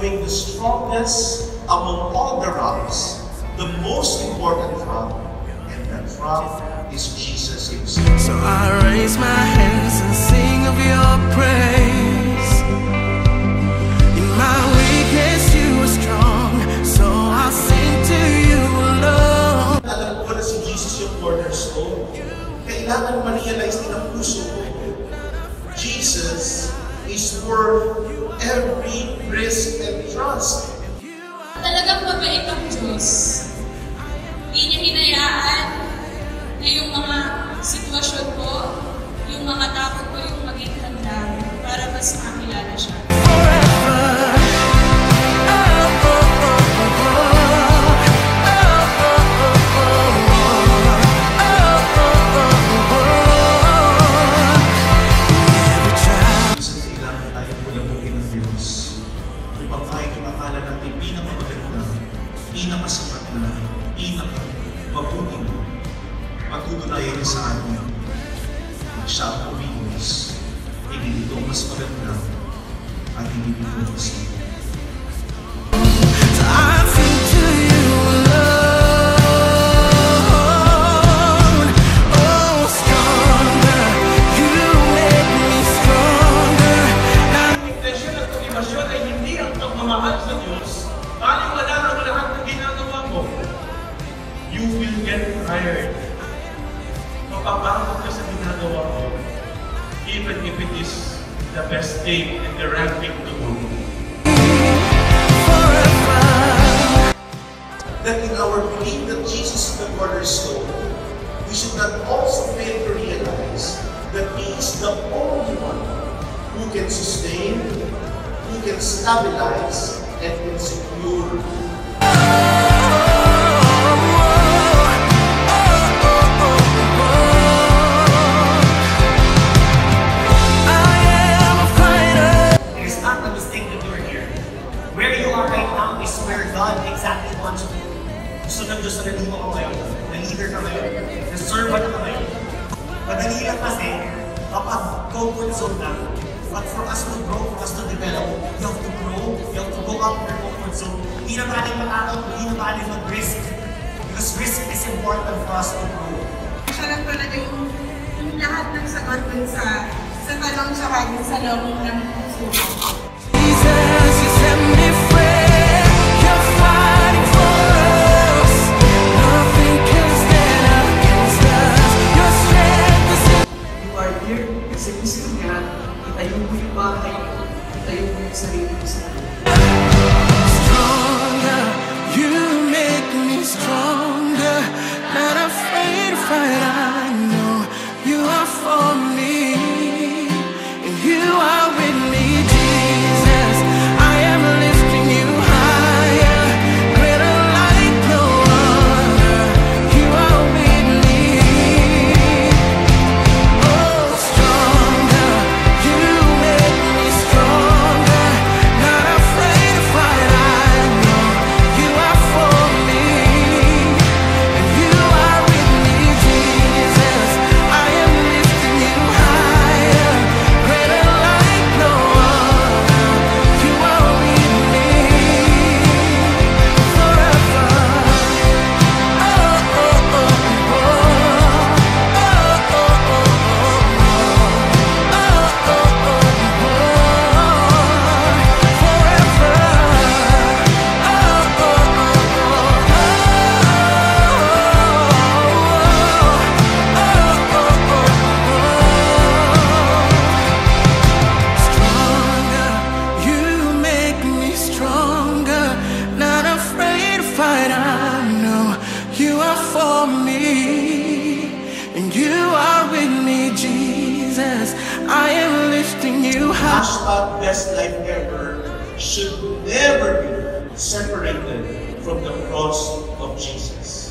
knowing the strongest among all the rocks, the most important rock, and that rock is Jesus himself. So I raise my hands and sing of your praise. In my weakness you are strong, so I'll sing to you alone. Alam ko na si Jesus yung cornerstone. Kailangan ma-realize din ang puso ko. Jesus is worth every risk and trust. Talagang mabait ang Diyos. Hindi niya hinayaan na yung mga sitwasyon ko, yung mga takot ko, yung maging handa para mas makilala siya. Pinakasapat na, pinakamabuting patutunayan niya sa atin na siya ang umiinis, hindi ito mas maganda at hindi ito mas maganda. You will get tired. Mapapagod ka sa ginagawa mo, even if it is the best thing and the right thing to do. That in our belief that Jesus is the cornerstone, we should not also fail to realize that He is the only one who can sustain, who can stabilize, and can secure. Exactly wants to. Gusto ng Diyos na nalima ko ngayon, na-leader ka ngayon, na-servant ka ngayon. Madali lang kasi, kapag comfort zone na, but for us to grow, for us to develop, you have to grow, you have to go out of your comfort zone. Hindi na maaaring matakot, hindi na maaaring mag-risk. Because risk is important for us to grow. Siya lang talaga yung lahat ng sagot dun sa tanong siya kagin sa loob ng puso. Jesus, you set me free. You're fighting for us. Nothing can stand against us. Your strength is in. You are here kasi gusto niya, itayo mo yung bahay, itayo mo yung sarili mo sa Stronger, you make me stronger. Not afraid to fight, I know you are for me, and you are with me, Jesus. I am lifting you higher, greater like no other. You are with me. Oh, stronger, you make me stronger. Not afraid to fight, I know you are for me, and you are with me, Jesus. I am lifting you higher, greater like no other. You are with me forever. Oh, oh, oh, oh, oh, oh, oh, Stronger, you make me stronger. Not afraid to fight, I know you are for me, and you are with me, Jesus. I am lifting you high. Hashtag best life ever should never be separated from the cross of Jesus.